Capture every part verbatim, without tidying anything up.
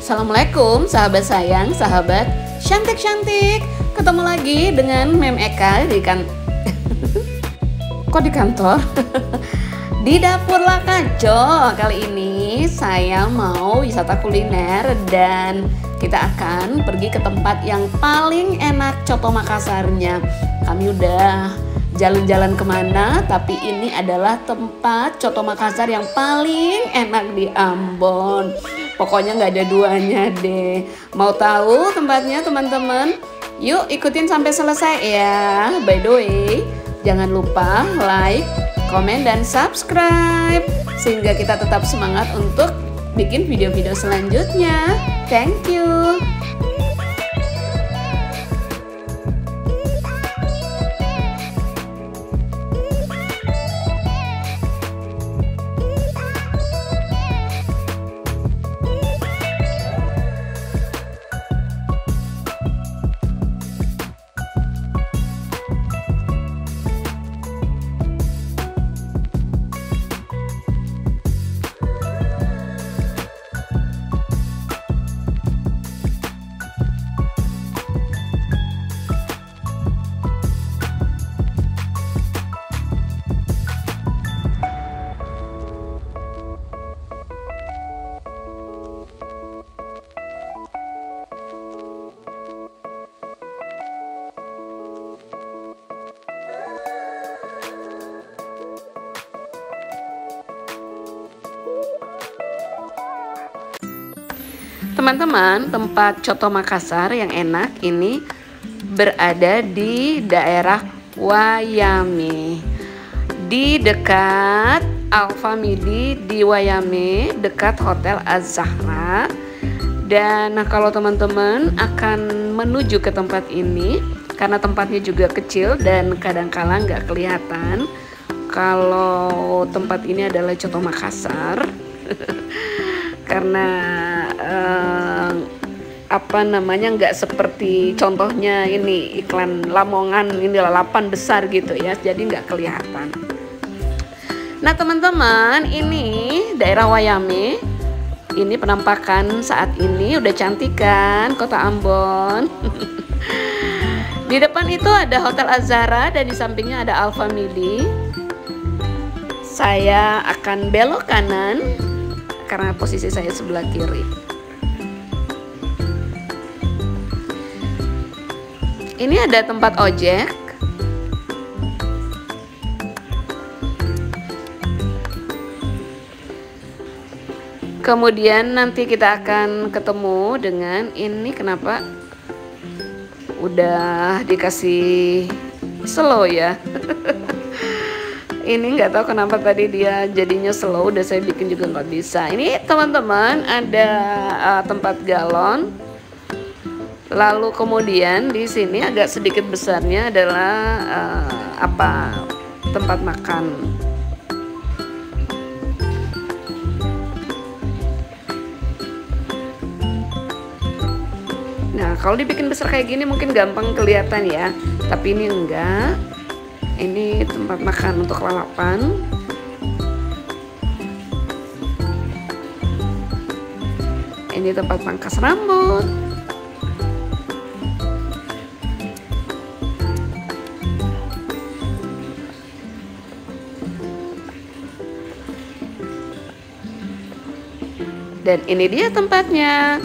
Assalamualaikum sahabat sayang, sahabat cantik-cantik. Ketemu lagi dengan Mem Eka di kan Kok di kantor? Di Dapur Lakaco. Kali ini saya mau wisata kuliner dan kita akan pergi ke tempat yang paling enak coto Makassarnya. Kami udah jalan-jalan kemana, tapi ini adalah tempat coto Makassar yang paling enak di Ambon. Pokoknya nggak ada duanya deh. Mau tahu tempatnya teman-teman? Yuk ikutin sampai selesai ya. By the way, jangan lupa like, komen, dan subscribe sehingga kita tetap semangat untuk bikin video-video selanjutnya. Thank you. Teman-teman, tempat coto Makassar yang enak ini berada di daerah Wayame, di dekat Alfa Midi di Wayame, dekat Hotel Az-Zahra. Dan kalau teman-teman akan menuju ke tempat ini, karena tempatnya juga kecil dan kadang-kala nggak kelihatan kalau tempat ini adalah coto Makassar. Karena eh, apa namanya nggak seperti contohnya ini iklan Lamongan, ini lalapan besar gitu ya, jadi nggak kelihatan. Nah teman-teman, ini daerah Wayame, ini penampakan saat ini udah cantik kan kota Ambon. Di depan itu ada Hotel Az-Zahra dan di sampingnya ada Alfa Midi. Saya akan belok kanan karena posisi saya sebelah kiri. Ini ada tempat ojek. Kemudian nanti kita akan ketemu dengan ini, kenapa udah dikasih slow ya. Ini nggak tahu kenapa tadi dia jadinya slow, udah saya bikin juga nggak bisa. Ini teman-teman ada uh, tempat galon. Lalu kemudian di sini agak sedikit besarnya adalah uh, apa tempat makan. Nah kalau dibikin besar kayak gini mungkin gampang kelihatan ya, tapi ini enggak. Ini tempat makan untuk lalapan. Ini tempat pangkas rambut. Dan ini dia tempatnya.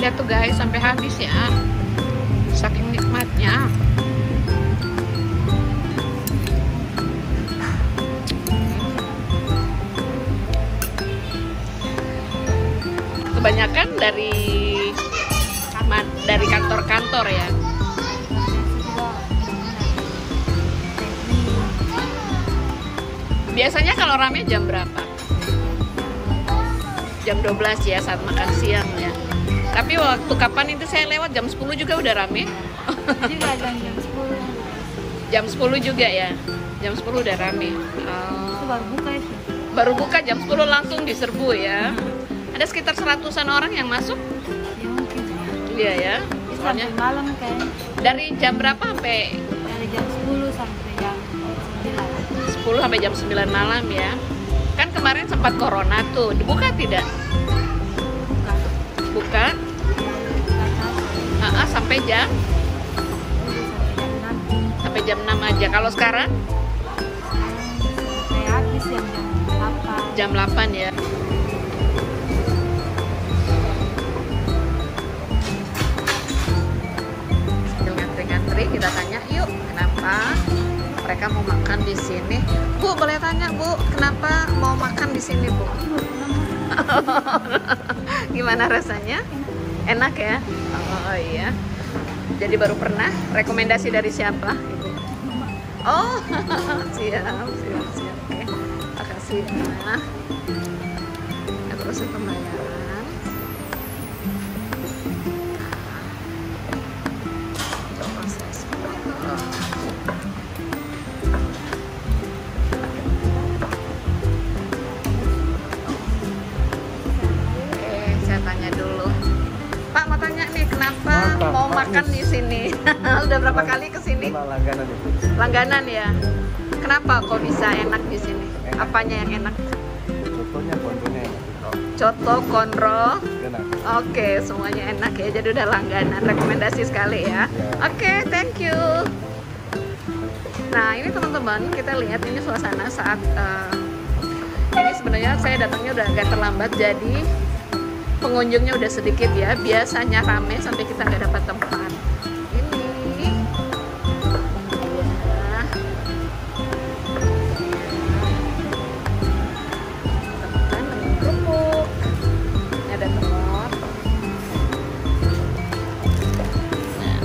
Lihat tuh guys, sampai habis ya. Saking nikmatnya. Kebanyakan dari dari kantor-kantor ya. Biasanya kalau rame jam berapa? Jam dua belas ya, saat makan siang ya. Tapi waktu kapan itu saya lewat jam sepuluh juga udah rame. Juga jam sepuluh. Jam sepuluh juga ya. Jam sepuluh udah rame. Oh. Itu baru buka itu. Baru buka jam sepuluh langsung diserbu ya. Ada sekitar seratusan orang yang masuk. Ya mungkin. Iya ya. Sampai malam kan. Dari jam berapa sampai? Dari jam sepuluh sampai jam sembilan. sepuluh sampai jam sembilan malam ya. Kan kemarin sempat corona tuh. Dibuka tidak? Buka. Buka. Uh, uh, sampai jam? Sampai jam enam aja. Kalau sekarang? Sampai habis jam delapan. Jam delapan ya. Kita tanya yuk, kenapa mereka mau makan di sini? Bu, boleh tanya Bu, kenapa mau makan di sini Bu? Gimana rasanya? Enak ya? Oh iya. Jadi baru pernah. Rekomendasi dari siapa? Ibu? Oh, siap, siap, siap. Oke, makasih ya. Nah, terus pembayaran. Kenapa mau makan di sini? Udah berapa kali ke sini? Langganan itu. Langganan ya. Kenapa kok bisa enak di sini? Apanya yang enak? Contohnya konronya enak. Coto, konro. Enak. Oke, semuanya enak ya. Jadi udah langganan. Rekomendasi sekali ya. Oke, thank you. Nah, ini teman-teman, kita lihat ini suasana saat uh, ini sebenarnya saya datangnya udah agak terlambat, jadi pengunjungnya udah sedikit ya. Biasanya rame sampai kita nggak dapat tempat. Ini ya. Teman dengan kerupuk. Ini ada telur. Nah.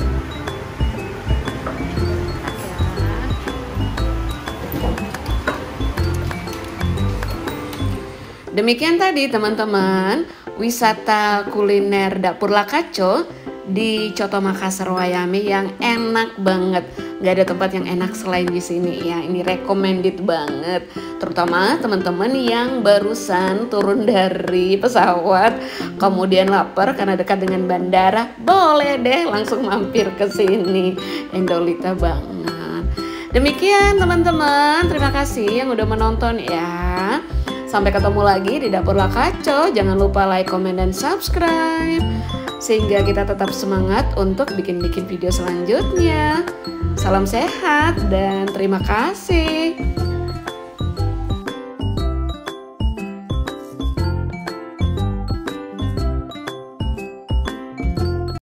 Demikian tadi teman-teman, wisata kuliner Dapur Lakaco di Coto Makassar Wayame yang enak banget. Gak ada tempat yang enak selain di sini ya. Ini recommended banget. Terutama teman-teman yang barusan turun dari pesawat, kemudian lapar karena dekat dengan bandara, boleh deh langsung mampir ke sini. Endolita banget. Demikian teman-teman, terima kasih yang udah menonton ya. Sampai ketemu lagi di Dapur Lakaco. Jangan lupa like, komen, dan subscribe sehingga kita tetap semangat untuk bikin-bikin video selanjutnya. Salam sehat dan terima kasih.